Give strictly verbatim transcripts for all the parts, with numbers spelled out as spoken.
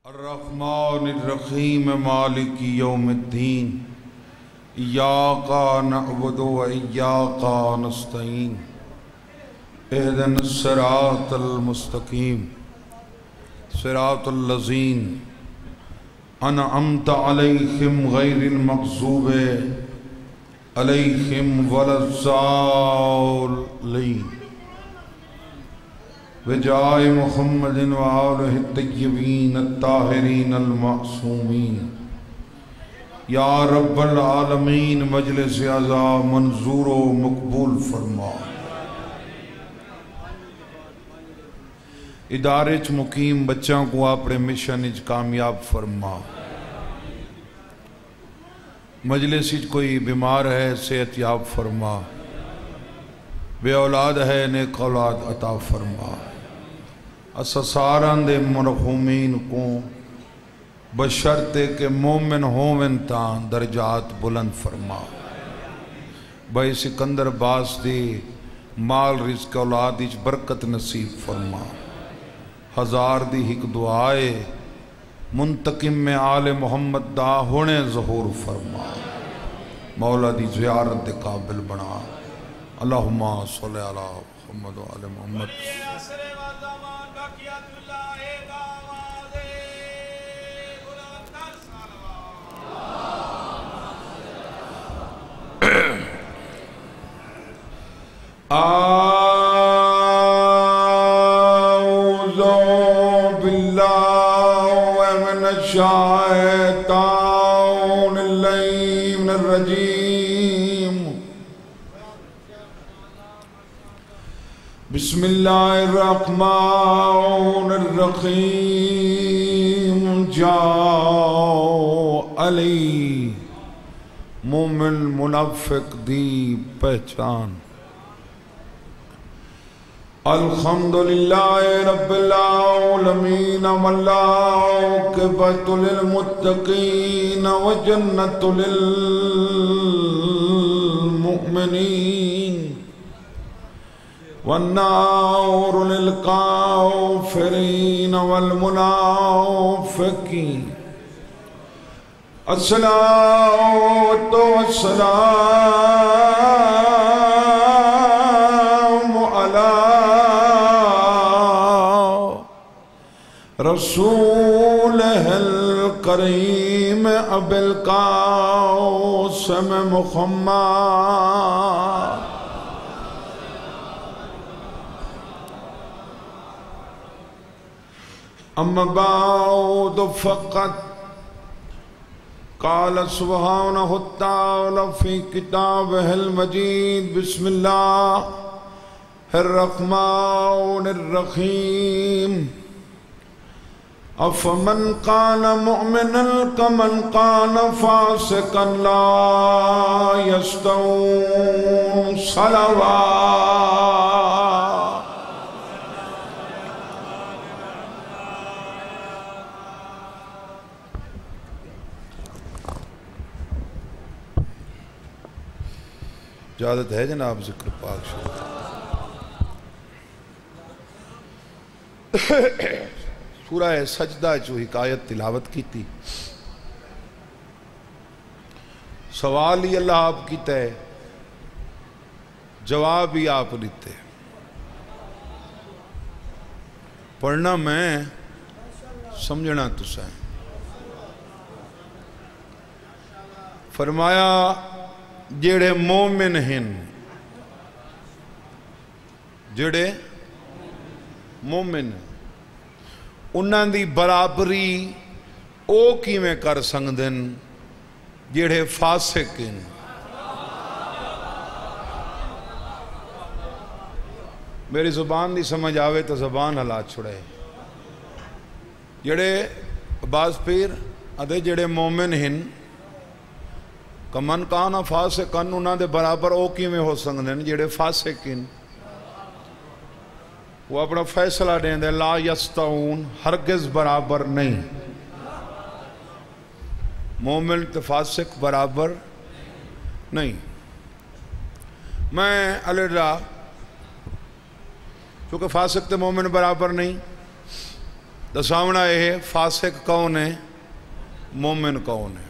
अर्रहमानिर्रहीम मालिकी यौमिद्दीन इय्याका नअबुदु व इय्याका नस्तईन इहदिनस सिरातल मुस्तकीम सिरातल लज़ीन अनअमत अलैहिम गैरिल मग़ज़ूबि अलैहिम वलज़्ज़ालिन वजाए मुहम्मदिन व आलिहि तय्यबीन अत्ताहिरीन अल-मासूमीन। या रब्बल आलमीन मजलिस अज़ा मंजूर व मकबूल फरमा। इदारे च मुकीम बच्चों को अपने मिशन च कामयाब फरमा। मजलिस च कोई बीमार है सेहत याब फरमा। बे औलाद है नेक औलाद अता फरमा। असा सारा दे मरहूमीन को बशर्ते के मोमिन होवन तां दर्जात बुलंद फरमा। भाई सिकंदर बास दी माल रिज़्क़ औलाद इच बरकत नसीब फरमा। हजार दी हिक दुआए मुंतकिम में आले मोहम्मद दा होने ज़हूर फरमा। मौला दी ज़ियारत दे काबिल बना। अल्लाहुम्मा सल्लि अला मुहम्मद व आले मोहम्मद। आऊज़ु बिल्लाहि मिनश शैतानिर रजीम। बिस्मिल्लाहिर रहमानिर रहीम। जाओ अली मोमिन मुनाफिक दी पहचान। अल्हम्दुलिल्लाहि रब्बिल आलमीन वल्आक़िबतु लिल मुत्तक़ीन व जन्नतु लिल मुमिनीन वन्नारु लिल काफ़िरीन वल मुनाफ़िक़ीन। अस्सलातु वस्सलामु अला रसूलिहिल करीम अबिल क़ासिम मुहम्मद। अम्मा बअद फ़क़द क़ाल सुब्हानहु तआला फ़ी किताबिहिल मजीद। बिस्मिल्लाहिर रहमानिर रहीम। अफ़मन कान मुअमिनन कमन कान फ़ासिक़न ला यस्तवून। सलवात। इजाज़त है जनाब ज़िक्र पाक सूरा सजदा जो हिकायत तिलावत की थी। सवाल ही अल्लाह आपकी तय जवाब ही आप देते। पढ़ना मैं समझना तुसा। फरमाया जेड़े मोमिन हैं जेड़े मोमिन उन्हां दी बराबरी ओ किवें कर सकदे न जेड़े फासिक हैं। मेरी जुबान दी समझ आवे तो जबान हला छुड़े। जेड़े अब्बास पीर अदे जेड़े मोमिन हैं कमन काना फासिकन उन्हां दे बराबर ओ किवें हो सकदे न जेड़े फासिक हैं। वो अपना फैसला देंदे ला यस्तऊन हरगिज़ बराबर नहीं। मोमिन तो फासिक बराबर नहीं। मैं अलरा क्योंकि फासिक तो मोमिन बराबर नहीं तो सामना यह फासिक कौन है, मोमिन कौन है।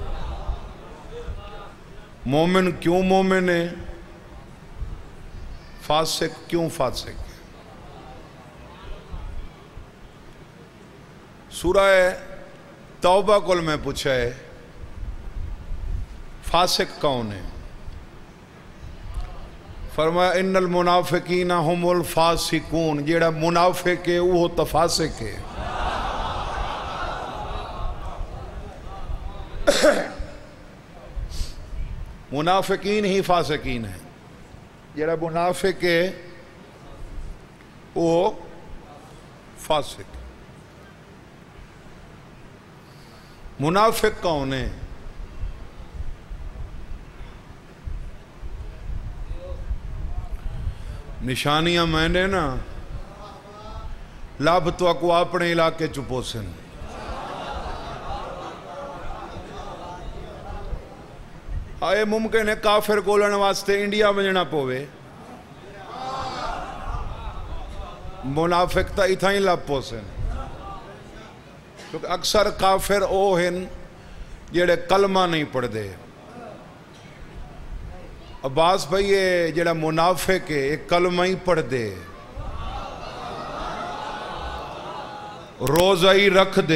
मोमिन क्यों मोमिन है, फासिक क्यों फासिक है। सूरह तौबा कुल में पूछा है फासिक कौन है। फरमाया इन्नल मुनाफिकीना हुमुल फासिकून, जेड़ा मुनाफिक है वो तो फासिक है। मुनाफिकीन ही फासिकीन है, जेड़ा मुनाफिक है वो फासिक। मुनाफिक कौन है, निशानियां मैंने ना लाभ तो को अपने इलाके च पोसन। आए मुमकिन है काफिर गोलण वास्ते इंडिया वजना पवे, मुनाफिक तो इथा ही लाभ पोसन। क्योंकि अक्सर काफिर ओ हैं जेड़े कलमा नहीं पढ़ते। अब्बास भाई ये जेड़ा मुनाफिक है ये कलमा ही पढ़ दे, रोजा ही रख दे,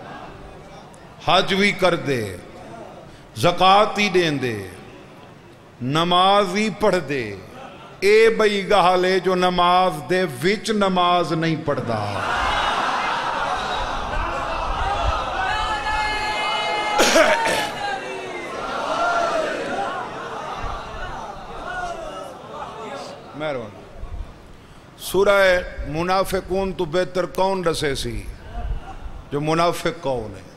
हज भी कर दे, ज़कात ही दें दे, नमाज ही पढ़ दे। ए बई गहाल है जो नमाज दे विच नमाज नहीं पढ़ता। मेहरबानी। सूरह मुनाफिकून तो बेहतर कौन दसे सी जो मुनाफिक कौन है।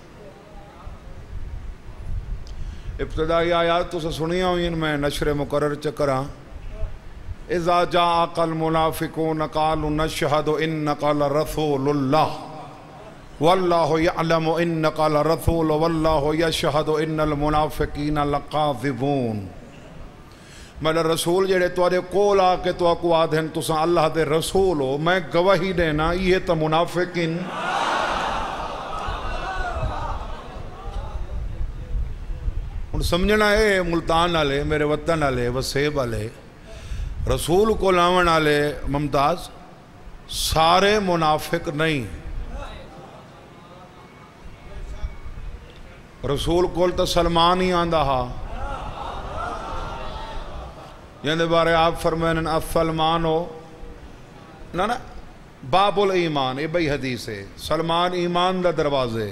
इब्तदाई आयात तो सुनिया हुई मैं नशरे मुकर्रर चकरा। इज़ा जाअकल मुनाफिकून क़ालू नशहदु इन्नका लरसूलुल्लाह वल्लाहु यअलमु इन्नका लरसूल वल्लाहु यशहदु इन्नल मुनाफिकीना लकाज़िबून। मेरा रसूल जेड़े तुहाडे कोल आके तो को आदन तुसा अल्लाह दे रसूल हो, मैं गवाही देना ये तो मुनाफिकीन। हुण समझना है मुल्तान वाले, मेरे वतन वाले, वसेब वाले, रसूल को लावन वाले मुमताज सारे मुनाफिक नहीं। रसूल कोल तो सलमान ही आंदा हा, जिंदे बारे आप फरमाने सलमान हो ना ना बाबुल ईमान, ये बई हदीस है। सलमान ईमान दा दरवाजे,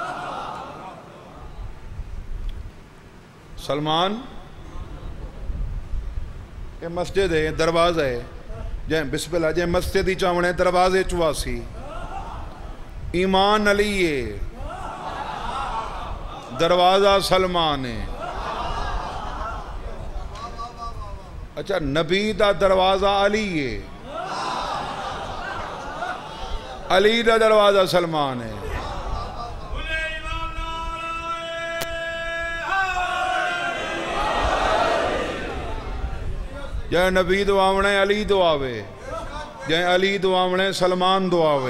सलमान ये मस्जिद है, दरवाजा है। जै बिस्मिल्लाह जै मस्जिद ही चावने दरवाजे चुवासी ईमान अली है, दरवाजा सलमान है। अच्छा नबी दा दरवाजा अली है, अली दा दरवाजा सलमान है। जै नबी दुआवणे अली दुआवे, जै अली दुआवणे सलमान दुआवे।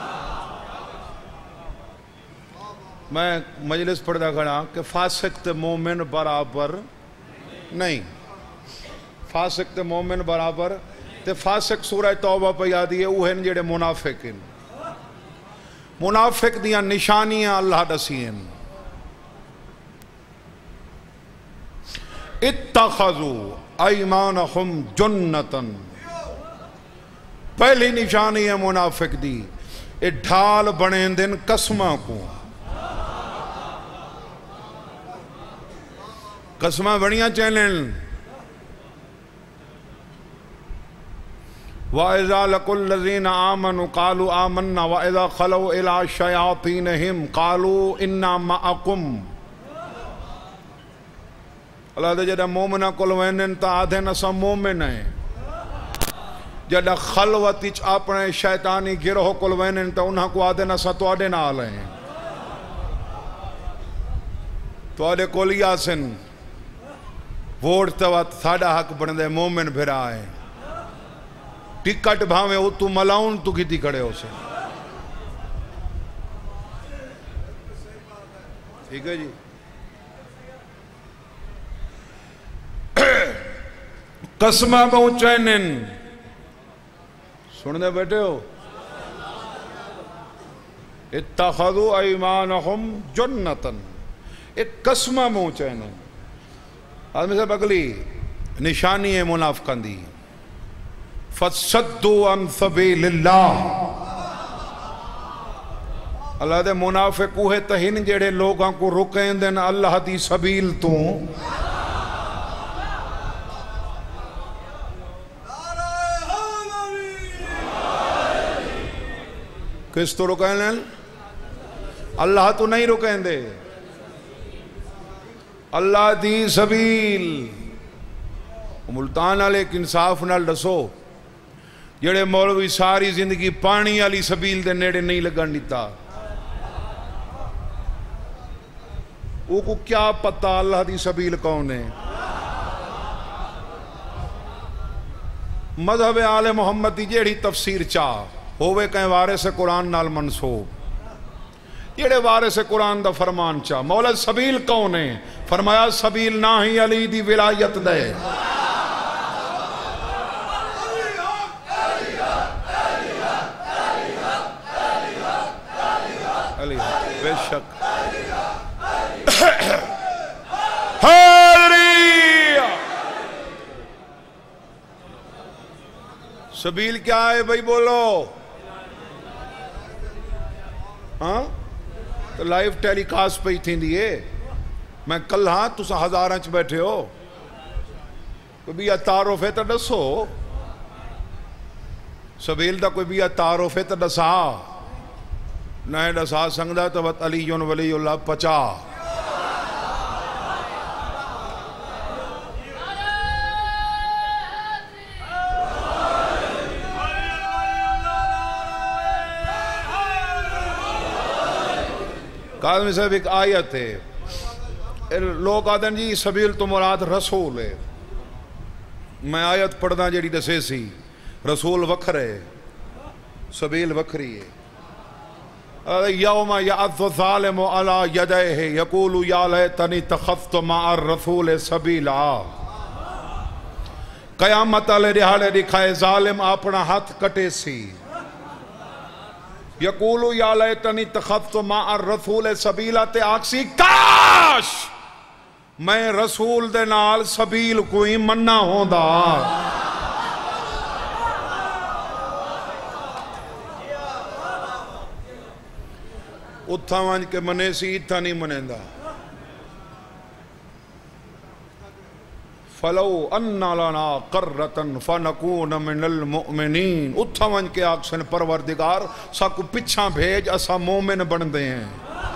मैं मजलिस पढ़दा खड़ा कि फासिक ते मोमिन बराबर नहीं, फासिक ते मोमिन बराबर। ते फासिक सूरह तौबा पे याद है वो हैं जेड़े मुनाफिक हैं। मुनाफिक दियां निशानियां अल्लाह दसियन। इत्तखज़ू अयमानहुम जुन्नतन, पहली निशानी है मुनाफिक दी, ये ढाल बने दिन कसमा को। कसमा बनिया चैनल वाइज़ा लकुल लज़ीना आमनु क़ालू आमन्ना वाइज़ा खलौ इला शयातीनहिम क़ालू इन्ना मअकुम। अल्लाह दे जड़ा मोमिना कोल वेंदन ता आधे न असां मोमिन है, जड़ा खलवत विच अपने शैतानी गिरोह कोल वेंदन ता उन्हां को आधे न असां तुहाडे नाल है, तुहाडे कोल ही आसन वोट तवा साडा हक बनदे मोमिन फिरा है। टिकट भावे वो तू मलाउन तू की खड़े हो से ठीक है जी। कसमा पहुंचैन सुनने बैठे हो, इत्तखज़ू अयमानहुम जन्नतन, एक कसमा पहुंचैन आदमी से अगली निशानी है मुनाफिकां दी, फसद्दू अन सबीलिल्लाह। अल्लाह दे मुनाफिक उहे तहिन जेड़े लोगों को रुकेंदे न अल्लाह दी सबील तो। किस तो रुकेंदे? अल्लाह तो नहीं रुकेंदे, अल्लाह दी सबील। मुल्तान वाले एक इंसाफ नाल दसो, जेड़े मौलवी सारी जिंदगी पानी वाली सबील दे नेड़े नहीं लगन दिता, को क्या पता अल्लाह दी सबील कौन है? मजहब आले मोहम्मद की जेड़ी तफसीर चाह होवे कहीं वारिस कुरान नाल मनसूब, जेड़े वारिस कुरान दा फरमान चाह। मौला सबील कौन है? फरमाया सबील ना ही अली दी विलायत दे। अली बेशक सबील क्या है भाई बोलो? हाँ तो लाइव टेलीकास्ट पे ही थी है। मैं कल हाँ तुस हजारां च बैठे हो, कोई भी तारुफ है तो दसो, सबील का कोई भी तारुफ है तो दसा, न दसा संगदा तो वत अली वलीउल्लाह पचा। काज़मी साहब एक आयत है, लोग आदन जी सबील तो मुराद रसूल है। मैं आयत पढ़दा जी दसे सी, रसूल वखरे सबील वखरी है। यौमा यअज़्ज़ु ज़ालिमु अला यदैहि यक़ूलु या लैतनी तख़ज़्तु मअर रसूल सबीला। क़यामत वाले दिहाड़े दिखाए ज़ालिम अपना हाथ कटे सी, यकूलु या लैतनी तख़ज़्तु मअर रसूल सबीला, ते आखसी काश मैं रसूल दे नाल सबील कोई मन्ना होंदा। उथा वंज के मने सी, इथा नहीं मनेंदा। फलो अन्ना लना कर्रतन फनकून मिनल मुमिनीन, उथा वंज के आखसन परवरदिगार साकू पिछा भेज असा मोमिन बनते हैं।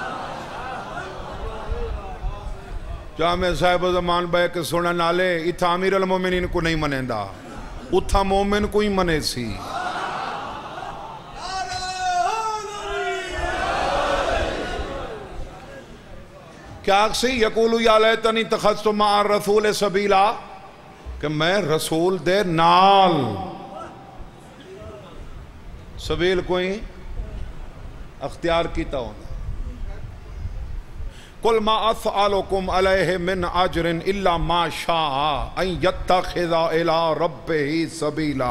जामे साहिब जमान बह के सुनन नाले इथा अमीर अल मोमिनीन को नहीं मनेंदा, उथा मोमिन को ही मने सी। क्या सी यकूलु या लैतनी तख़ज़्तु मअर रसूल सबीला, कि मैं रसूल दे नाल सबील कोई अख्तियार कीता होना। कुल मा अस्अलुकुम अलैहि मिन अजरिन इल्ला मा शाअ अन यत्तखिज़ा इला रब्बिही सबीला।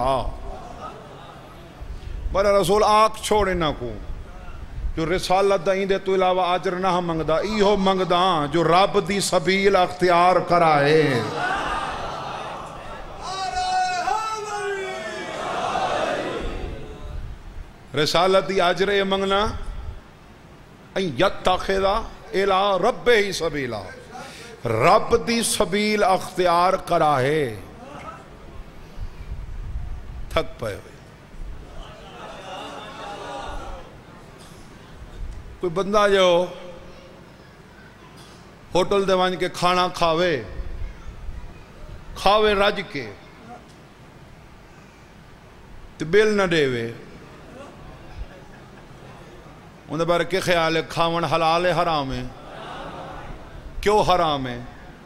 मेरा रसूल आख छोड़े ना को जो रिसालत दे तो इलावा अजर ना मंगदा, इहो मंगदा जो रब दी सबील अख्तियार कराए। रिसालत दी अजर ये मंगना यत्तखिज़ा इला रब्बिही सबीला, रब दी सबील अख्तियार कराए। थक पे कोई बंदा जो होटल दे वंज के खाना खावे खावे रज के तो बिल न देवे, उनके बारे के ख्याल है? खावन हलाल है हराम है? क्यों हराम है?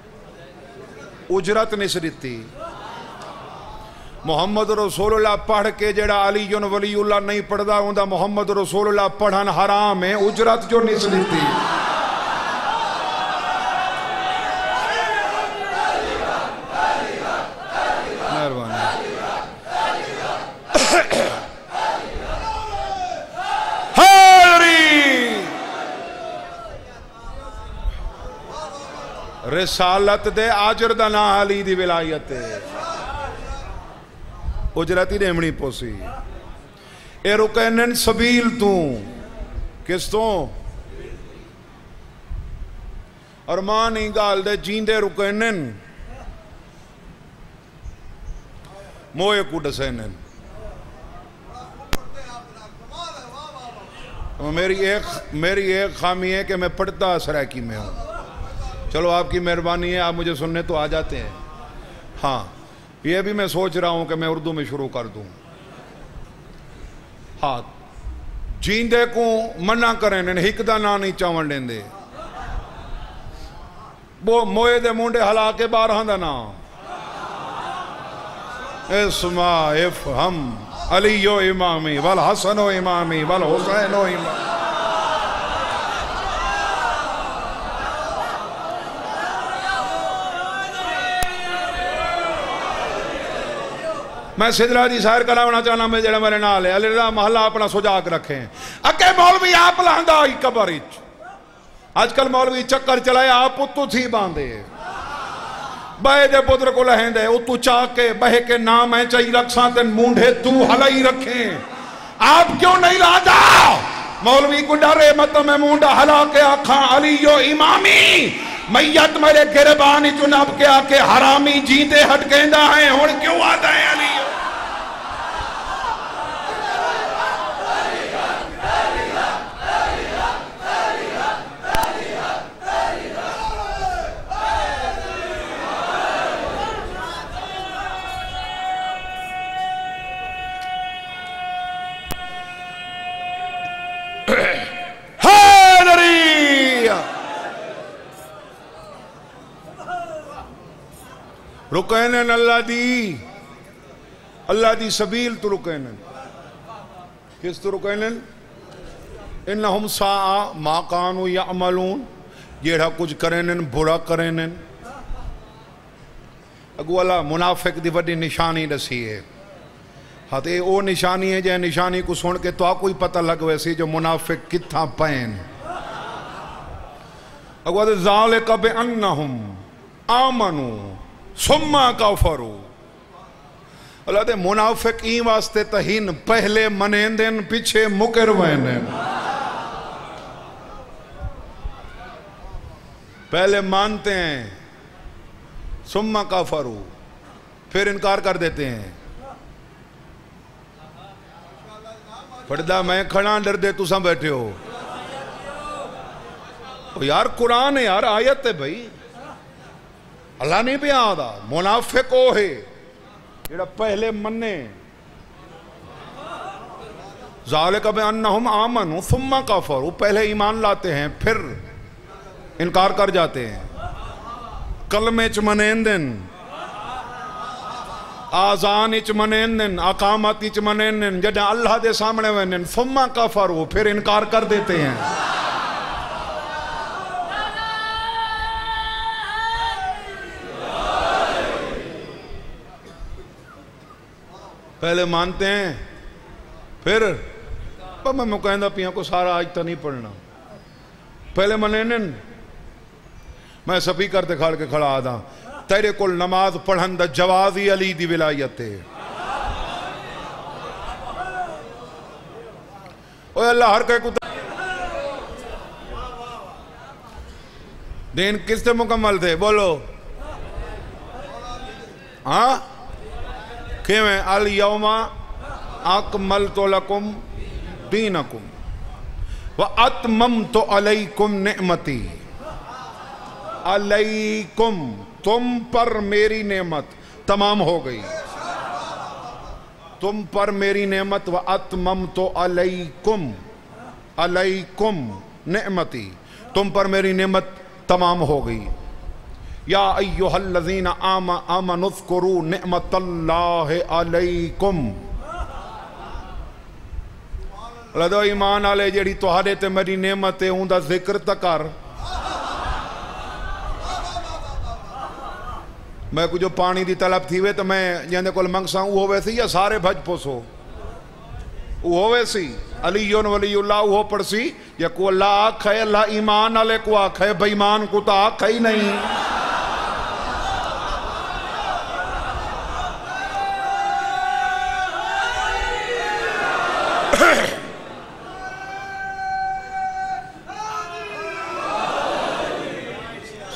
उजरत नहीं दिती। मुहम्मद रसूलुल्लाह पढ़ के जेड़ा अली वलीउल्लाह नहीं पढ़दा उनका मुहम्मद रसूलुल्लाह पढ़न हराम है, उजरत जो नहीं दी। रिसालत दे आजर दा ना अली दी विलायत उजरत ही देवनी पोसी ए रुकैनन सबील तू किस तो अरमान ही गाल दे जींदे रुकैनन मोए को दसैनन। मेरी एक मेरी एक खामी है कि मैं पढ़ता सराकी में हूँ। चलो आपकी मेहरबानी है, आप मुझे सुनने तो आ जाते हैं। हाँ, ये भी मैं सोच रहा हूँ कि मैं उर्दू में शुरू कर दूँ। हाँ, जींदे को मना करें हिक दा ना नहीं चावन देंदे, वो मोए दे मुंडे हला के बारह दा ना इस्मा इफ हम अलियो इमामी वल हसनो इमामी वल हुसैनो इमामी। मैं सिदरा दी शायर करावना चाहना मैं जेड़ा मेरे नाल है अली दा महला अपना सुजाक रखे अगे मौलवी आप लांदा ही कबर विच। आजकल मौलवी चक्कर चलाए आप पुत्तू थी बांधे बहे दे पुत्र को लहेंदे उतू चाह के बहे के नाम है चाहिए रखसा तेन मूंढे तू हलाई रखे आप क्यों नहीं लादा। मौलवी को डरे मत मैं मूंढा हला के आखा अलियो इमामी मैयत मेरे गिरबानी चुनाव के आके हरामी जीते हट कहंदा है हुण क्यों आता है अली। रुकैनन अल्लाह दी अल्लाह दी सबील तो रुकैनन किस तो रुकैनन इन्नहुम साआ मा कानू यअमलून जेड़ा कुछ करेनन बुरा करेनन। अगू अल्लाह मुनाफिक दी वड्डी निशानी दसी है। हाँ तो वो निशानी है जै निशानी को सुन के तो कोई पता लग वैसी जो मुनाफिक किथा पैन। अगू ज़ालिका बिअन्नहुम आमनू सुम्मा कफरू। अल्लाह दे मुनाफिक ई वास्ते तहीन पहले मनेंदन पीछे मुकर वैनन। पहले मानते हैं सुम्मा कफरू फिर इनकार कर देते हैं। पढ़दा मैं खड़ा डर दे तुसा बैठे हो। ओ यार कुरान है यार आयत है भाई अल्लाह नहीं पे आदा। मुनाफिक ओ है जेड़ा पहले मन्ने ज़ालिका बिअन्नहुम आमनू सुम्मा कफरू पहले ईमान लाते हैं फिर इनकार कर जाते हैं। कलमे च मनेंदन आजान च मनेंदन अकामत च मनेंदन जब अल्लाह दे सामने वनेन सुम्मा कफरू फिर इनकार कर देते हैं। पहले मानते हैं फिर पर मैं कहना पिया को सारा आज तो नहीं पढ़ना। पहले मनेन मैं स्पीकर ते खड़ के खड़ा आदा तेरे को नमाज पढ़न दा जवाज ही अली दी विलायत है। ओए अल्लाह हर कह को दिन किससे मुकम्मल थे बोलो। हाँ किवें अल यौमा अकमलतु लकुम दीनकुम व अतममतु अलैकुम निअमती। अलैकुम तुम पर मेरी नेमत तमाम हो गई। तुम पर मेरी नेमत व अतममतु अलैकुम अलैकुम निअमती तुम पर मेरी नेमत तमाम हो गई। या अय्युहल्लज़ीना आमनुज़्कुरू निअमतल्लाहि अलैकुम। लदो ईमान आले जेड़ी तुहाडे ते मेरी नेमत है उनका जिक्र त कर। मैं कुछ पानी की तलब थी वे तो मैं जैसे को मंगसा वो वैसी या सारे भज पोसो वो वैसी अलीयोन वलीउल्लाह वो पड़सी या को अल्लाह आख है अल्लाह ईमान आले को आख है बेईमान को तो आख ही नहीं।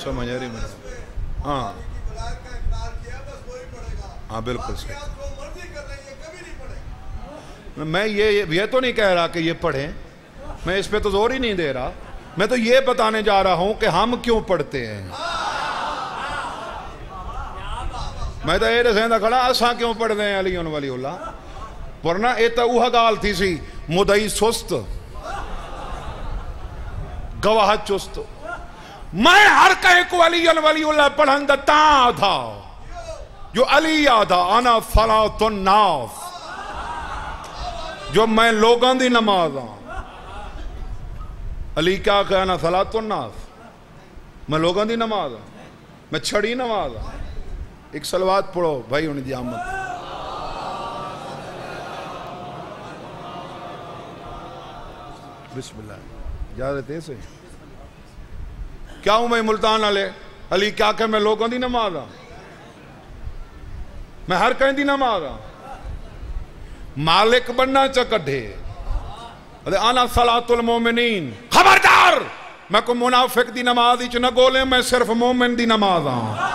समझ आ रही मेरा? हाँ हाँ बिल्कुल सही। मैं ये ये तो नहीं कह रहा कि ये पढ़ें, मैं इस पे तो जोर ही नहीं दे रहा। मैं तो ये बताने जा रहा हूं कि हम क्यों पढ़ते हैं। मैं तो ये दसेंदा खड़ा असा क्यों पढ़ते हैं अली वाली उल्ला, वरना ये तो वह गाल थी सी मुदई सुस्त गवाह चुस्त। मैं हर कहे को अली वाली उल्ला पढ़न ता था जो अली आधा आना फलातुन नास, जो मैं लोगों की नमाज हाँ। अली क्या कहना सलातुन नास, मैं लोगों की नमाज हाँ, मैं छड़ी नमाज हाँ। एक सलवात पढ़ो भाई उन्हें दी आमद। बिस्मिल्लाह। ज्यादा तेज से क्या हूं मैं मुल्तान वाले? अली क्या कह मैं लोगों की नमाज हाँ, मैं हर कहीं दी नमाज हाँ। मालिक बनना च कढ़े आना सलातुल मोमिनीन। खबरदार मैं को मुनाफिक दी नमाज च न गोले, मैं सिर्फ मोमिन दी नमाज हाँ।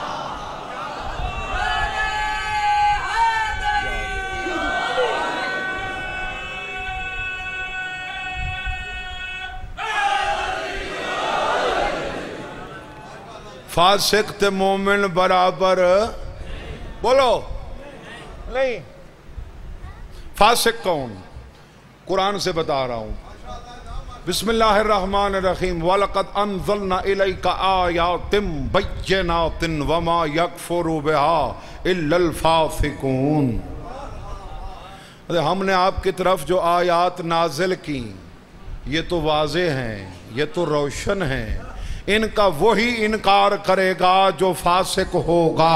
फासिक ते मोमिन बराबर बोलो नहीं। फासिक कौन? कुरान से बता रहा हूं। बिस्मिल्लाहिर्रहमानिर्रहीम। वलक़द अंज़लना इलैका आयातिम बय्यिनातिन वमा यकफुरु बिहा इल्लल फासिकून। अरे हमने आपकी तरफ जो आयात नाजिल की ये तो वाज़े हैं, ये तो रोशन हैं, इनका वही इनकार करेगा जो फासिक होगा।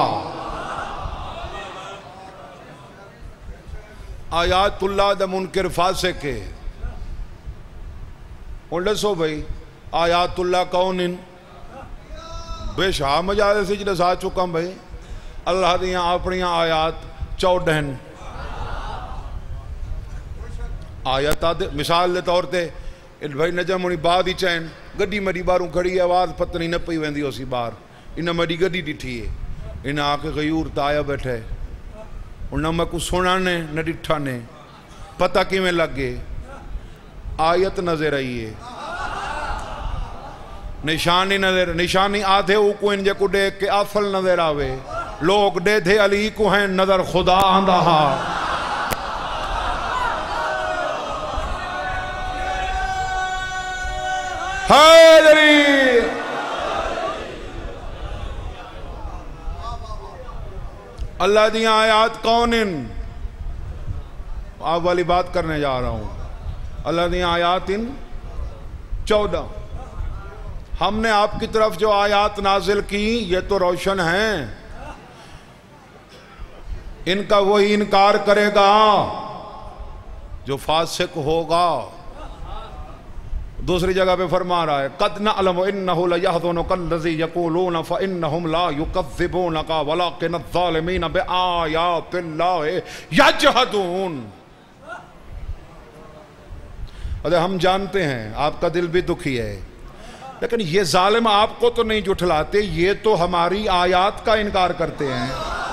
आयातुल्लाह द मुनकिर फासिक के दसो भाई आयातुल्लाह कौन इन बेशा मजाले से जिस आ चुका भाई। अल्लाह दियां अपनियां आयात चौदह आयत। मिसाल के तौर पर भाई नजम होनी बाद ही चैन गड्डी मरी बारू खड़ी आवाज़ पतनी न पई वेंदी होसी बाहर, इन मरी गड्डी डिठी है, इन आके गयूर ताया बैठे न मैं कुछ सुना ने न डिठा ने, पता किमें लगे? आयत नजर आई है, निशानी नजर निशानी आधे को इन को देख के असल नजर आवे। लोग दे थे अली को हैं नजर खुदा आंदा हा। अल्लाह दी आयात कौन इन? आप वाली बात करने जा रहा हूं। अल्लाह दी आयात इन चौदह। हमने आपकी तरफ जो आयात नाजिल की ये तो रोशन हैं, इनका वही इनकार करेगा जो फासिक होगा। दूसरी जगह पे फरमा रहा है कद नअलमु इन्नहु लयहज़ुनुका अल्लज़ी यक़ूलून फ़इन्नहुम ला युकज़्ज़िबूनका वलाकिन्न अज़्ज़ालिमीन बिआयातिल्लाहि यजहदून। अरे हम जानते हैं आपका दिल भी दुखी है, लेकिन ये जालिम आपको तो नहीं जुठलाते, ये तो हमारी आयात का इनकार करते हैं।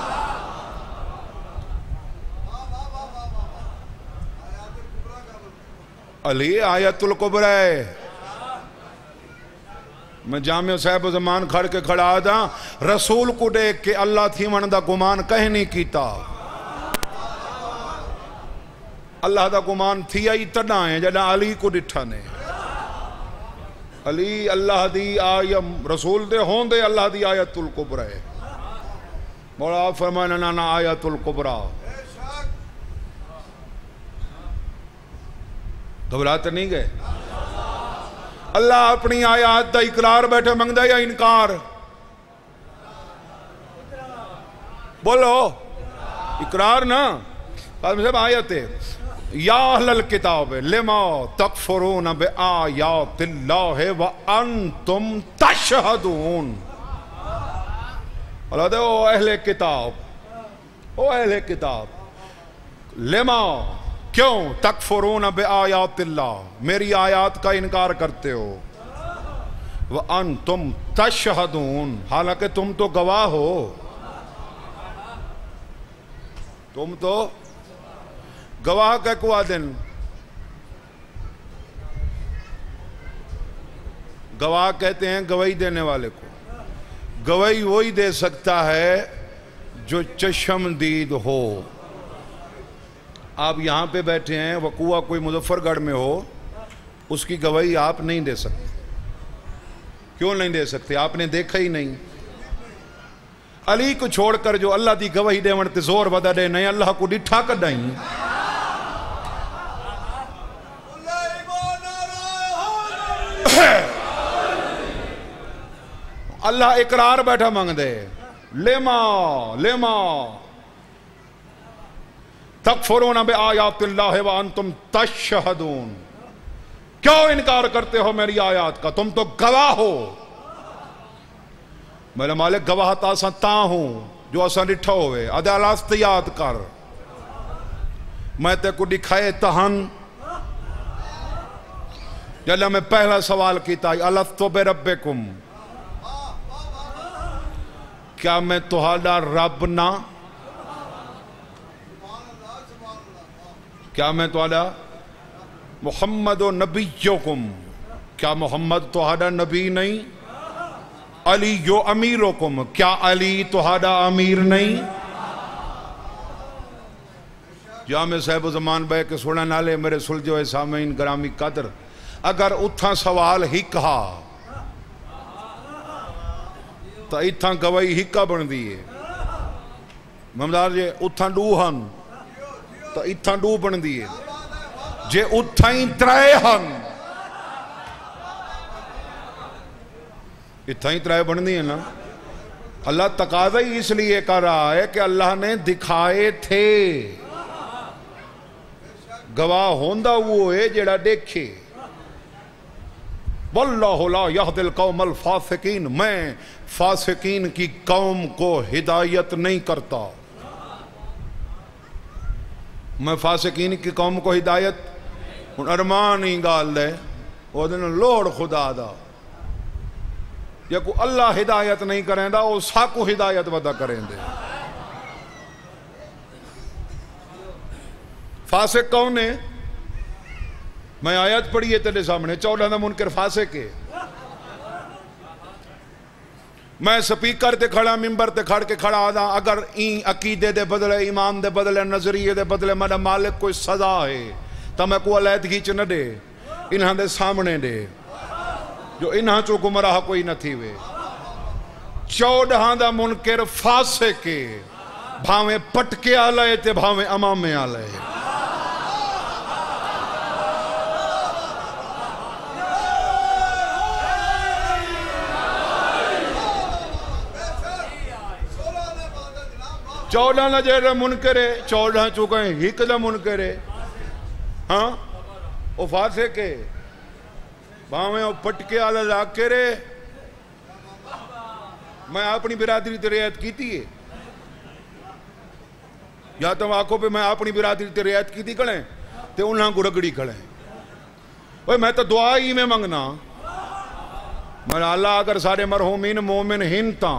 अली आयतुल कुबरा है। मैं जामिया साहब जमान खड़ के खड़ा था, रसूल को देख के अल्लाह थी मन दा गुमान कह नहीं कीता। अल्लाह दा गुमान थी आई तदा है जदा अली को डिठा ने। अली अल्लाह दी आयम रसूल दे होंदे अल्लाह दी आयतुल कुबरा है। मौला फरमाना ना आयतुल कुबरा। घबराते नहीं गए। अल्लाह अपनी आयात का इकरार बैठे मंगदा या इनकार? बोलो इकरार ना। सब आयत है या अहलल किताब लिमा तकफुरून बिआयातिल्लाहि व अंतुम तशहदून। अल्लाह दे ओ अहले किताब, ओ अहले किताब लिमा क्यों तकफुरून बिआयातिल्लाह, मेरी आयात का इनकार करते हो। व अन तुम तशहदून, हालांकि तुम तो गवाह हो, तुम तो गवाह का कुआ दिन। गवाह कहते हैं गवाही देने वाले को। गवाही वही दे सकता है जो चश्मदीद हो। आप यहां पे बैठे हैं, वकुआ कोई मुजफ्फरगढ़ में हो, उसकी गवाही आप नहीं दे सकते। क्यों नहीं दे सकते? आपने देखा ही नहीं। अली को छोड़कर जो अल्लाह की गवाही देवण ते जोर वधा दे, नहीं अल्लाह को डिठा कदाई। अल्लाह इकरार बैठा मंग दे, लेमा लेमा तकफुरूना बि आयातिल्लाहि व अंतुम तशहदून, क्यों इनकार करते हो मेरी आयात का, तुम तो गवाह हो। मेरे मालिक गवाह ता असा ता हूं जो असा डिठा होवे, अदालत याद कर, मैं ते को दिखाए तहन। जल्ला मैं पहला सवाल किया, अलस्तु बिरब्बिकुम, क्या मैं तुहाडा रब ना? क्या मैं तुहाडा मुहम्मद नबीयुकुम, क्या मोहम्मद तुहाडा नबी नहीं? अली यो अमीरुकुम, क्या अली तुहाडा अमीर नहीं? जामे साहब जमान बह के सुनने नाले मेरे सुलझो सामीन ग्रामी कदर, अगर उथा सवाल ही कहा तो इथा गवाही हिक्का बनती है। ममदार जे उथा डू हन तो इथा डू बनती है, जे उथा ही त्रै हन इथा ही त्रै बनती है ना। अल्लाह तकाजा ही इसलिए कर रहा है कि अल्लाह ने दिखाए थे। गवाह होंदा वो है जेड़ा देखे। वल्लाहु ला यहदिल कौमल फासिकीन, मैं फासिकीन की कौम को हिदायत नहीं करता। मैं फासिकीन की कौम को हिदायत हुण अरमान ही गाल है वो लोड़ खुदा दा, या को अल्लाह हिदायत नहीं करेंदा वो साकू हिदायत वदा करेंदे। फासिक कौन है? मैं आयत पढ़ी है तेरे सामने, चौदह का मुनकर फासिक है। मैं स्पीकर ते खड़ा, मिंबर ते खड़ के खड़ा आदा, अगर ई अकीदे दे बदले, ईमान दे बदले, नजरिए दे बदले मेरा मालिक कोई सजा है तो मैं को अलैदगी च न दे, इन्हां दे सामने दे, जो इन्हां चो गुमराह कोई न थी वे। चौदह दा मुनकर फासिक है, भावे पटके आले ते भावे अमामे आले। चौदह ना जेड़ा मुनकर है, चौदह चुके हिक दा मुनकर है। हाँ वो फासिक है, भावे वो पटके आला लाके रे। मैं अपनी बिरादरी ते रियायत की है, या तो आखो पे मैं अपनी बिरादरी ते रियायत की खड़े ते उन्हें को रगड़ी खड़े। भाई मैं तो दुआ ही में मंगना, मैं अल्लाह अगर सारे मरहूमीन मोमिन हिन ता,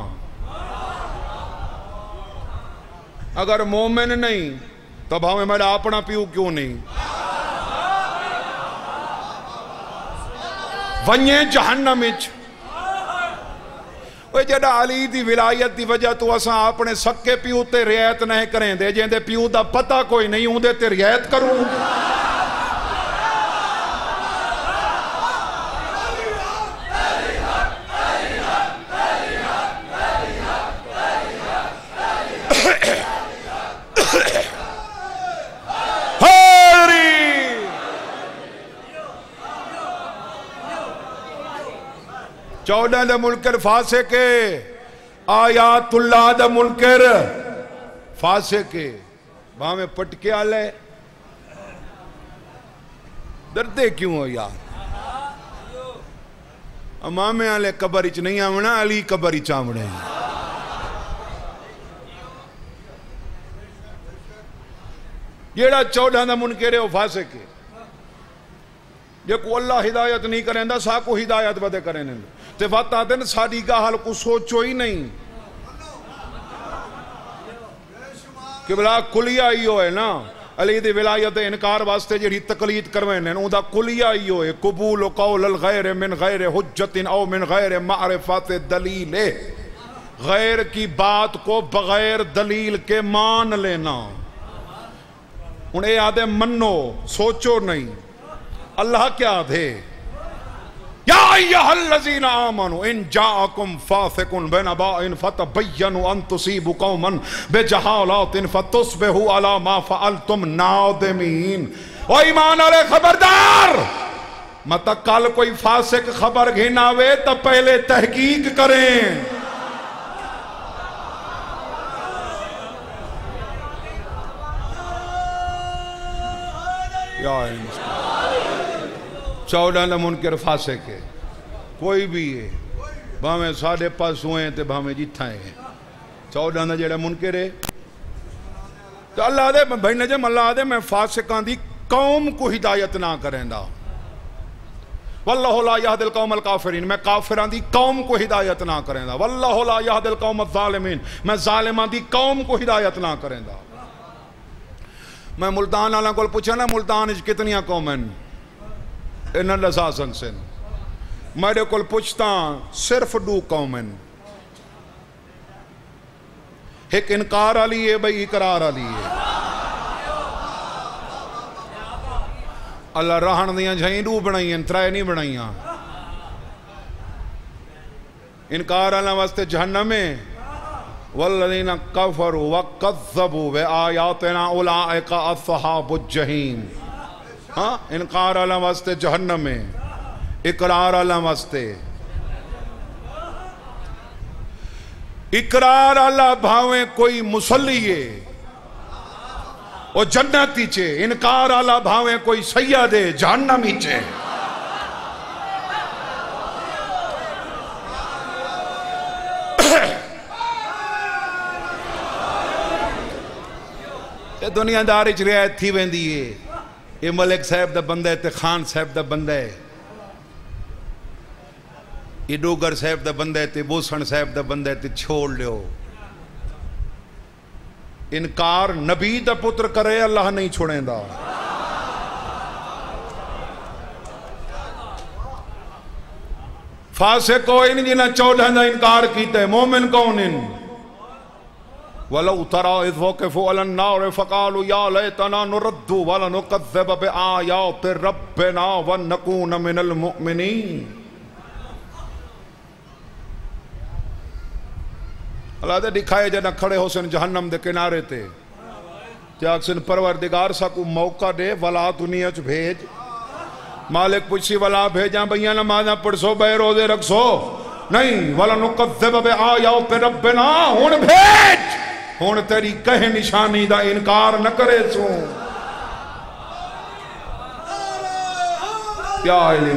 अगर मोमिन नहीं तो भावे मेरा अपना प्यू क्यों नहीं वन्ये जहन्नम विच। जड़ा अली दी विलायत की वजह तो असा अपने सक्के प्यू ते रियायत नहीं करें दे, जिंदे प्यू दा पता कोई नहीं उहदे ते रियायत करूं। चौदह दा मुनकर फासिक है, आयातुल्लाह दा मुनकर फासिक है, भावे पटके आले। डरते क्यों हो यार? अमामे आले कबर च नहीं आवना, अली कबर च आवने। जेड़ा चौदह दा मुनकर है वो फासिक है। जे को अल्लाह हिदायत नहीं करेंदा साकू हिदायत बदे करें ते वत आते न साड़ी गाल को सोचो ही नहीं कि भला कुलिया ही हो है ना अली दी विलायत इनकार वास्ते जी तकलीद करवेने उदा कुलिया ही हो है कबूल कौल अल गैर मिन गैर हुज्जतिन औ मिन गैर मारिफत दलील गैर की बात को बगैर दलील के मान लेना हुन ए आदे मनो सोचो नहीं अल्लाह क्या दे या अय्युहल्लज़ीना आमनू इन जाअकुम फासिकुन बिनबाइन फतबय्यनु अन तुसीबू कौमन बिजहालतिन फतुस्बिहू अला मा फअलतुम नादिमीन। ओ ईमान वाले खबरदार मत कल कोई फासिक खबर घिनावे तो पहले तहकीक करें। चौदह न मुनकर फासे के कोई भी है भावे साढ़े पास हुए तो भावे जिथा है चौदह न जेड़ा मुनकर है तो अल्लाह दे भाई ने जब अल्लाह दे मैं फासिकां दी कौम को हिदायत ना करेंदा वल्लाहु ला यहदिल कौमल काफिरीन मैं काफिरां दी कौम को हिदायत ना करेंदा वल्लाहु ला यहदिल कौमल ज़ालिमीन मैं ज़ालिमां दी कौम को हिदायत ना करेंदा। मैं मुल्तान वाला को पूछा ना मुल्तान कितनियां कौमें इन्हें लसासन से मेरे को पूछता सिर्फ दो कौमें एक इनकार वाली है भाई इकरार वाली है अल्लाह रहन दियां झई दो बनाई त्रै नहीं बनाइया इनकार वाला वास्ते जहन्नम में वल्लज़ीना कफ़रू व कज़्ज़बू बिआयातिना उलाइका अस्हाबुज जहीम। हाँ इनकार वाला वास्ते जहन्नम में इकरार वाला वास्ते इकरार वाला भावे कोई मुसल्ली है और जन्नती चे इनकार वाला भावे कोई सैयद है जहन्नमी चे। दुनियादारी च रियायत थी वेंदी है ये मलिक साहब दा बंदा है ते खान साहब दा बंदा है ये डोगर साहब दा बंदा है ते बोसन साहब दा बंदा है ते छोड़ लो। इनकार नबी दा पुत्र करे अल्लाह नहीं छोड़ेंदा। फासिक कोई नहीं जिन्हें चौदह दा इनकार कीता मोमिन कौन इन वलो तरा इज़ वक़िफ़ू अलन नार फ़क़ालू या लैतना नुरद्दु वला नुकज़्ज़िब बिआयाति रब्बिना व नकून मिनल मुमिनीन। अल्लाह दे दिखाए जदा खड़े हो सन जहन्नम दे किनारे ते त्यागसन परवरदिगार सा को मौका दे वला दुनिया च भेज मालिक पुछी वला भेजा भैया नमाज़ां पढ़सो बे रोजे रखसो नहीं वला नुकज़्ज़िब बिआयाति रब्बिना हुन भेज हुन तेरी कह निशानी दा इनकार न करे सो क्या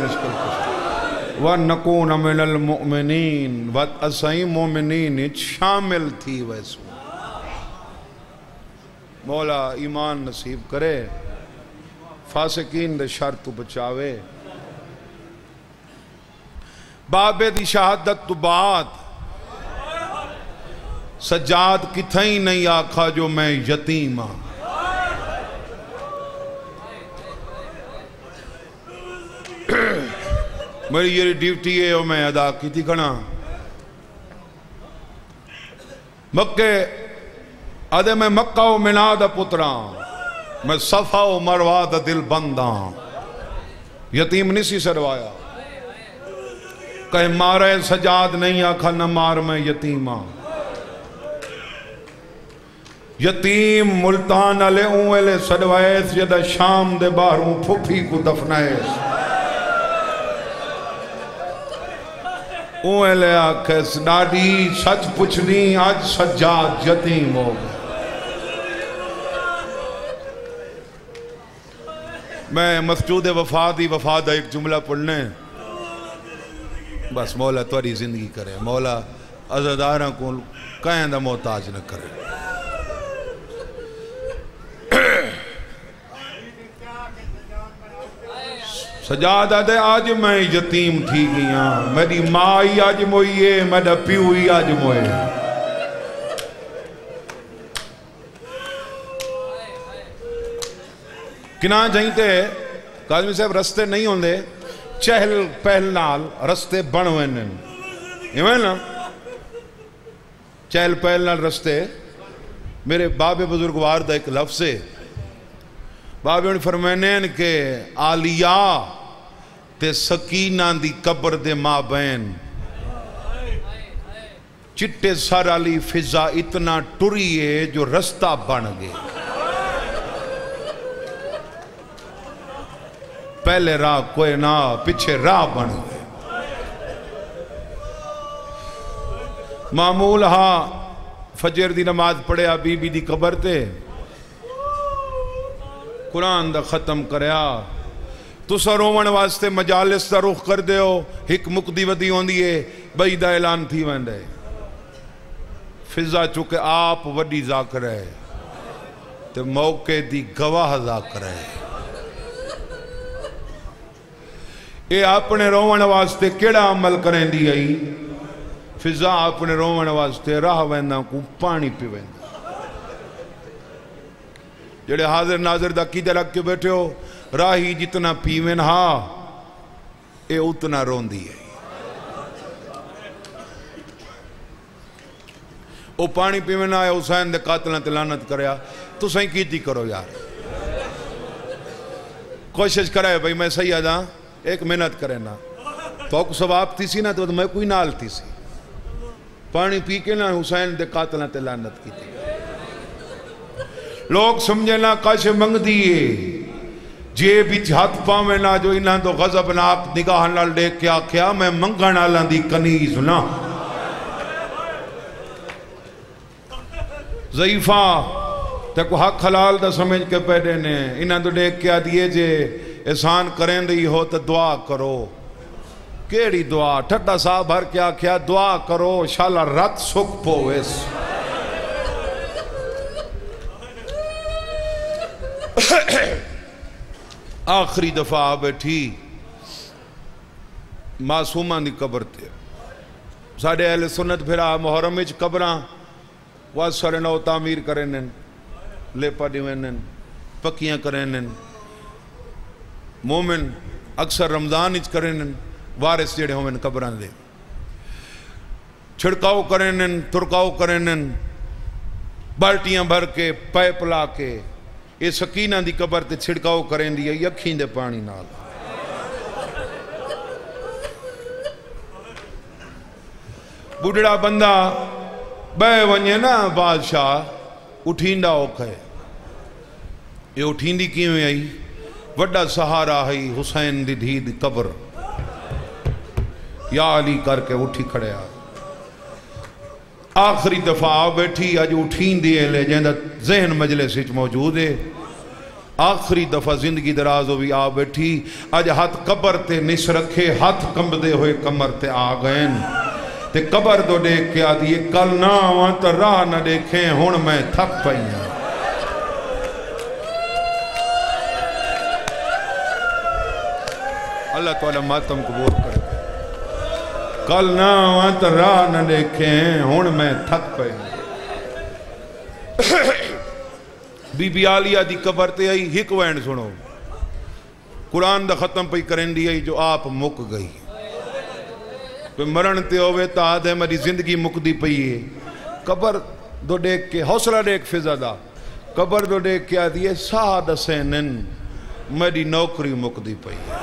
व नकून मिनल मुमिनीन व असई मोमिनीन शामिल थी वैसो। मौला ईमान नसीब करे फासिकीन दे शर तो बचावे। बाबे दी शहादत तो बाद सज्जाद किथे ही नहीं आखा जो मैं यतीम हाँ। मेरी ये ड्यूटी है और मैं अदा की थी खना मक्के आदे मैं मक्का व मिना दा पुत्रा मैं सफा व मरवा दा दिल बंदा यतीम नहीं सी सरवाया कहे मारे सजाद नहीं आखा न मार मैं यतीम हाँ। यतीम मुल्तान अले उले सडवाएस जदा शाम दे बाहरों फुफी को दफनाएस उले आखस डाडी सच पुछनी आज सज्जाद यतीम हो गए। मैं मसजूद वफा दी वफा दा एक जुमला पढ़ने बस मौला तुरी जिंदगी करे मौला अज़ादारा को कहें दा मोहताज न करे। सजादा दे आज मैं यतीम थी गया, मेरी माँ ही आज मोई है, मेरा प्यू ही आज मोए। किना चाहिए काजमी साहब रस्ते नहीं होंगे, चहल पहल नाल रस्ते बन वन इवें ना, चहल पहल नाल रस्ते। मेरे बाबे बुजुर्गवार दा एक लफ्ज़ है, बाबे ने फरमाने के आलिया ते सकीना दी कब्र दे मां बहन, चिट्टे सर आली फिजा इतना टुरी है जो रास्ता बन गए। पहले राह कोई ना, पीछे राह बन गए। मामूल हा फजर दी नमाज पढ़िया बीबी दी कबर ते, कुरान दा खत्म करया, तुसा रोवण वास्ते मजालिस दा रुख कर दो, हिक मुकदी वदी होंदी है, बई दा ऐलान थी वेंदे। फिजा चुके आप वडी जाकर है ते मौके दी गवाह जाकर है। ये अपने रोवण वास्ते केड़ा अमल करें दी आई, फिजा अपने रोवण वास्ते राह वेंदा को पानी पी वेंदा। जेड़े हाजिर नाजिर दा कीदा रख के बैठे हो, राही जितना पीवेन हा ये उतना रोंदी है। वो पानी पीवेन आया, हुसैन दे कातलां ते लानत करया, तुसां कीती करो यार, कोशिश करे भाई मैं सही आदा, एक मेहनत करे ना तो सवाब थी सी ना, तो मैं कोई नाल थी सी। पानी पी के ना हुसैन दे कातलां ते लानत की थी। लोग समझे ना कश मंगदी है, जे बिच हाथ पावे ना जो इन्हां तो गजबनाक निगाह नाल देख के आख्या मैं मंगण वालां दी कनीज ना। ज़ईफा ते को हक हलाल दा समझ के पैदे ने, इन्हां तो देख के आदिए जे एहसान करें दी हो तो दुआ करो। केड़ी दुआ? ठट्टा सा भर के आख्या दुआ करो शाला रत सुख पोवेस। आखिरी दफा आ बैठी मासूमा दी कबर ते, साढ़े अहले सुन्नत फिरा मुहर्रम विच कबरां वासरे नौ तामीर करें, लेपा दिवेन, पक्कियां करें। मोमिन अक्सर रमजान इच करें, वारिस जेड़े होवन कबरां दे छिड़काव करें, तुरकाव करें, बाल्टियां भर के पैप ला के ये सकीना दी कबर ते छिड़काव करें दी अखीं दे पानी नाल। बुढ़ड़ा बंदा बह वने ना बादशाह उठींदा औखा है, ये उठींदी किवें आई? वड्डा सहारा है हुसैन दी धी दी कबर, या अली करके उठी खड़िया। आखिरी दफा आ बैठी, अज उठींदी है ले जैंदा जहन मजलिस विच मौजूद है। आखिरी दफा जिंदगी दराज हो भी आ बैठी, अज हाथ कबर ते निस रखे, हाथ कंबदे हुए कमर ते आ गए ते कबर तो देख के आदि कल ना आवा तो राह न देखे, हुण मैं थक पई हां। अल्लाह ताला मातम कबूल करे। कल ना आवा तो राह न देखे, हुण मैं थक पे। बीबी आलिया दी कबर ते आई, हिक वैन सुनो, कुरान दा खत्म पई करें दी आई जो आप मुक गई। कोई मरण ते होवे तो आदे मेरी जिंदगी मुकदी पई है। कबर दो देख के हौसला देख फिजा दा, कबर दो देख के आदि है साह दसे नन मेरी नौकरी मुकदी पई है।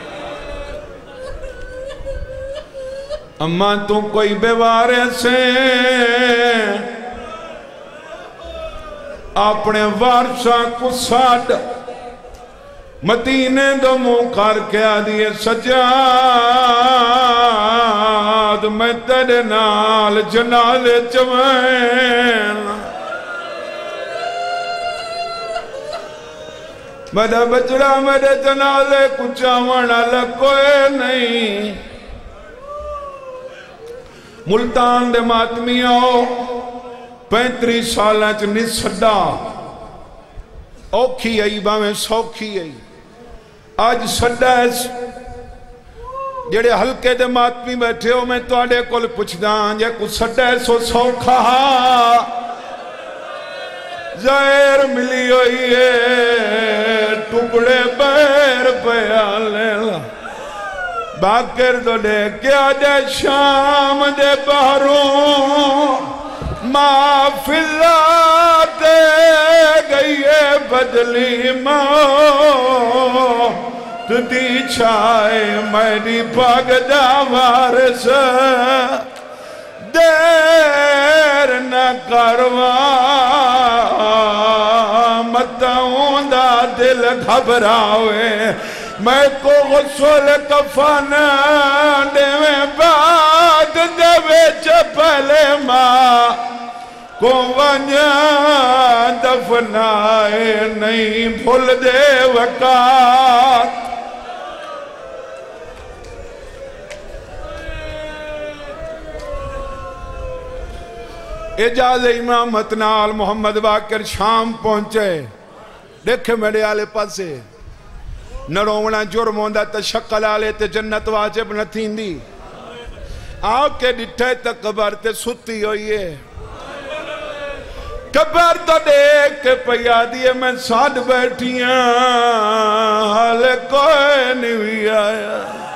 अम्मा तू कोई बेवारे से अपने वारसा को साड मदीने दो मुंह करके आदिए सजाद, मैं तेरे नाल जनाले चवैन। मेरा बचड़ा मेरे जनाले कुचावण वाला कोई नहीं। मुल्तान दे मातमिया पैंतरी साल च निसडा औखी आई भावें सौखी आई। अज सदा जेड़े हल्के दे मातमी बैठे हो, मैं तुहाडे कोल पुछदा जे कुछ सदा सो सौखा जहर मिली हुई है, टुकड़े बैर प्याले बाकर तो दे क्या दे शाम दे बाहरों माफिला दे गई है बदली मौत दी छाए मेरी पगदा वारस देर न करवा मताऊंदा दिल घबरावे मैं को गुस्ल कफन देवे बाद देवे पहले माँ को वंजा दफनाए नहीं भूल दे वक़्त एजाज इमामत नाल मोहम्मद बाकर शाम पहुंचे। देखे मेरे आले पासे नरोवना जुर्म होंदा तो शक्ल आले ते जन्नत वाजिब न थींदी। आके डिठे तो कबर ते सुती हुई है, कबर तो देख के पिया दिए मैं साथ बैठिया हाले कोई नहीं आया।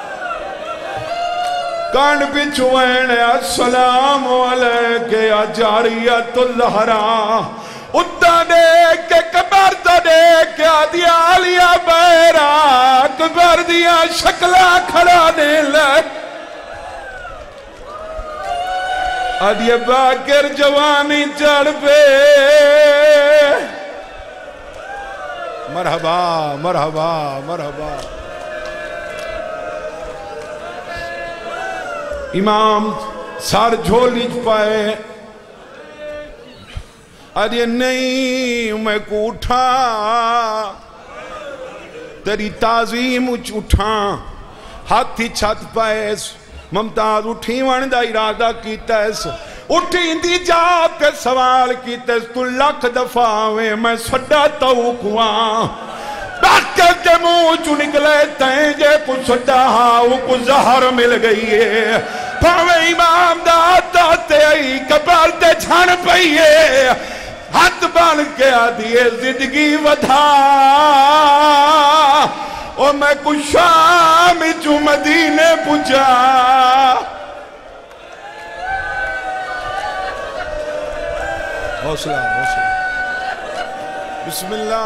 कान पिछुएं अस्सलाम वालेके आचारिया तुल्हरा उद्दा देख के कबर तो देख के आदिया लिया बैरा कबर दिया शक्ला खड़ा दे लग आदिया बाकर जवानी चढ़ पे मरहबा मरहबा मरहबा। इमाम सर झोली पाए अरे नहीं मैं को उठा तेरी ताजीम उठा हाथी छत पाए मुमताज उठी वन का इरादा किया उठी दी जाके सवाल किते तू लख दफा वे मैं सड्डा तऊ कुआ बाकर के मुंह चू निकले तै जे कुछ सड्डा हाउ को जहर मिल गई है भावे इमाम दाता ते आई कबर ते छण पई है हाथ बन के आदिए जिंदगी वधा ओ मैं कुछ शाम चू मदीने पुजा हौसला हौसला बिस्मिल्लाह।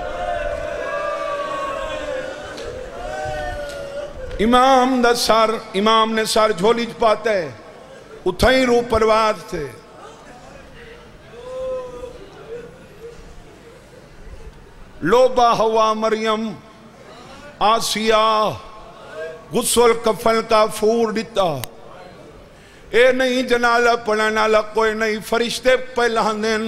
इमाम दा सर इमाम ने सर झोली च पाते उथा ही रू परवाज थे। लोबा हवा मरियम आसिया गुस्ल कफन का फूर दिता ए नहीं जनाजा पढ़ने वाला कोई नहीं फरिश्ते पहला दिन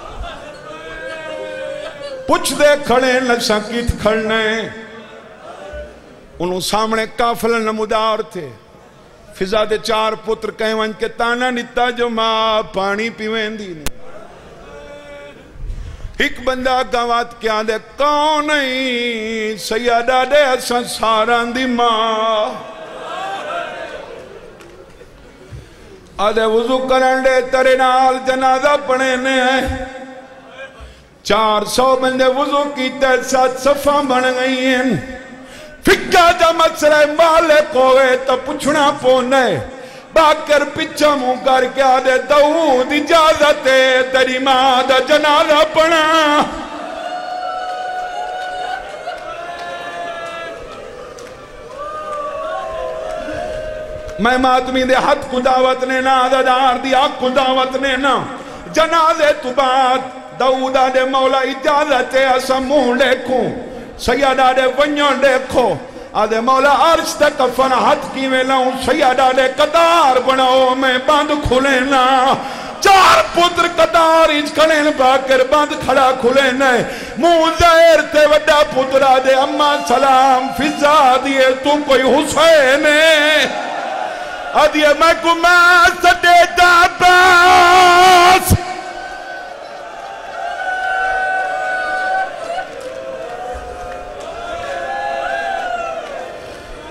पुछदे खड़े नशा कित खड़ने उन्होंने सामने काफिल नमुदार थे फिजा दे चार पुत्र कह वन के ताना निता जो मां पानी पीवेंदी ने एक बंदा गवात क्या दे कौन नहीं सैयदा दे संसारां दी मां आदे वुजू करन दे तेरे नाल जनाजा पढ़े ने चार सौ बंदे वुजू कीते सात सफा बन गई हैं। फिक्का दा मसला मालिक होवे तो पुछना पौने बाकर पिछा मुंह करके आदे दाऊद इजाजत है तेरी मां दा जनाजा पढ़ा। मैं मातमी दे हाथ को दावत ने ना आदादार दी आँख को दावत ने ना जनाजे तू बाद दाऊदा दे मौला इजाजत है असा मुंह देखूं सैयदा दे वन्यों देखो आदे मौला अर्श तक कफन हाथ की में लाऊं सैयदा दे कतार बनाओ मैं बंद खुले ना चार पुत्र कतार इंच खड़े बाकर बंद खड़ा खुले ने मुंह ज़ाहिर ते वड्डा पुत्रा दे अम्मा सलाम फिजा दिए तू कोई हुसैन आदिए मैं गुमा सदे दाबास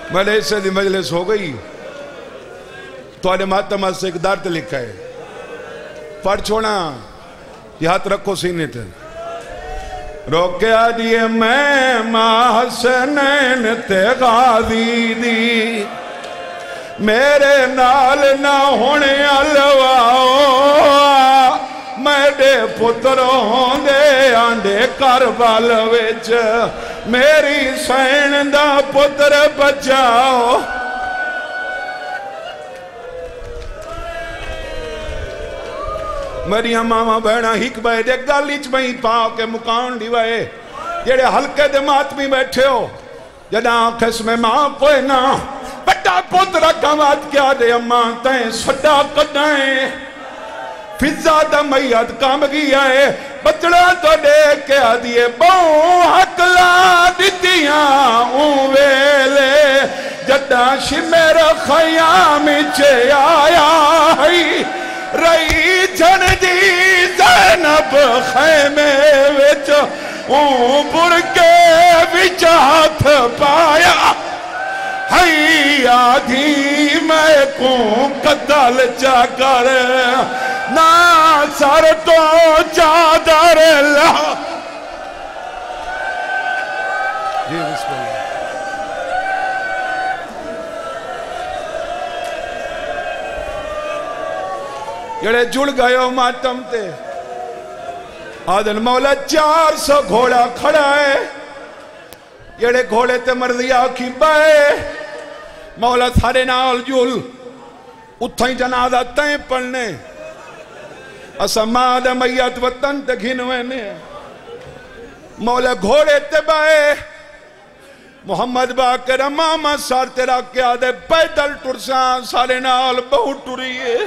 मलेशिया की मजलिस हो गई तो मातम वास्ते एक दर्द लिखा है पढ़ छोड़ा ये हाथ रखो सीने ते रोकया दिए मैं माहसनैन ते गाजी दी मेरे नाल ना होने अलवाओ मेरे पुत्र होंदे आंदे करबल विच मेरी सैन दा पुत्र बचाओ मेरिया मावा बहना हिक बे दे गल च मई पा के मुकान दी वे जेड़े हल्के दे मातमी बैठे हो जदा आखिस में मां कोई ना बड़ा पुत्र कमात क्या दे अम्मा तैं सदा कदाए फिजा दा मैयत कम गया है बचड़ा तो देख के आदिए बहु हकला दितियां ऊ वेले जदा शिमेर खयाम च आया है रही जन दी ज़ैनब खैमे विच ऊ बुरके विच हाथ पाया हई आधी मैं को कदल जाकर ना सर तो चादर ला जी बिस्मिल्लाह जड़े जुड़ गयो मातम ते आदन मौला चार सौ घोड़ा खड़ा है जड़े घोड़े ते मर्जी आखी बाए मौला थारे नाल जुल उथा ही जनाजा तय पढ़ने असा मां दा मैयत वतन ते घिनवे ने मौला घोड़े ते बाए मोहम्मद बाकर मामा सार तेरा क्या दे पैदल टुरसा सारे नाल बहुत टुरी है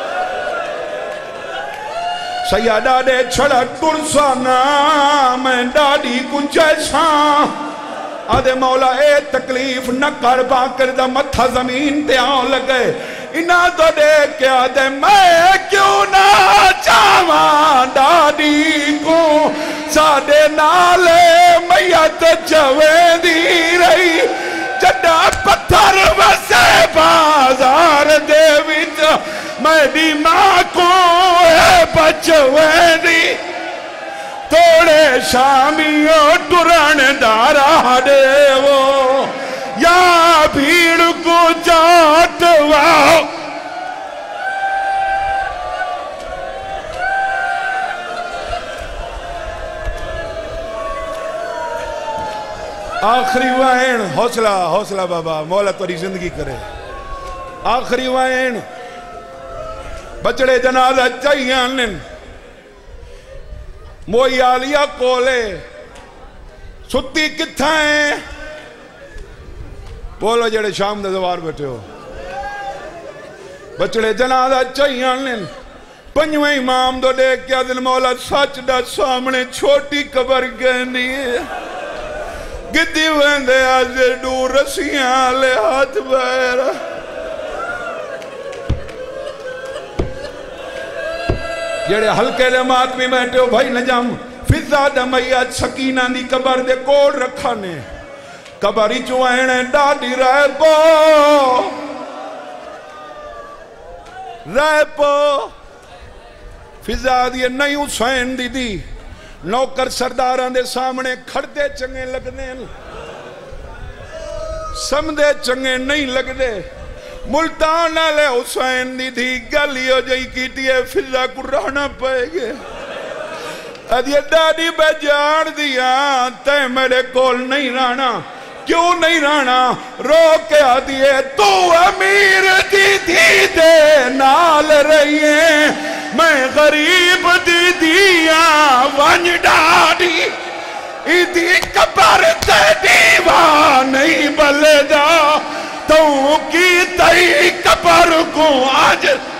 सैयदा दे छड़ा टुरसा ना मैं डाडी कुंचा आदे मौला ए तकलीफ न कर बाकर दा मथा जमीन ते आ लगे इना तो देख के आदे मैं क्यों ना चावा डाडी को साडे नाले मैयत चवेंदी रही जड़ा पत्थर वसे बाजार दे विच मेरी मां को बचवेंदी तोड़े शामियों टुरन दारा देवो या भीड़ को जाटवाओ आखिरी वाइन हौसला हौसला बाबा मौला तेरी जिंदगी करे आखिरी वाइन बचड़े जनाजा चाहिए मोई आलिया कोले सुती किथा है बोलो जेड़े शाम दे दवार बैठे हो बचड़े जनाजा चाहिए पंजवें इमाम तो देख के दिल मौला सच दा सामने छोटी कबर कहनी है गिद्दी वेंदे आज दूर रस्सियां ले हाथ पैर जेड़े हल्के दे मातमी बैठे हो भाई नजम फिजा दा मैयत सकीना दी कबर दे कोल रखा ने कबर चो आने डाडी रह पो रह पो फिजा दी नहीं हुसैन दीदी नौकर सरदारां दे सामने खड़दे चंगे लगदे समझे चंगे नहीं लगदे मुल्तान वाले हुसैन दी थी गल हो जाई कीती है फिजा को रहना पेगे अदिया दादी मैं जान दिया तै मेरे कोल नहीं रहना क्यों नहीं रहना रो के आदिए तू अमीर दी थी दे नाल रही है मैं गरीब दी दिया वन डाडी इदी कबर ते दीवा नहीं बलदा तो की तई कबर को आज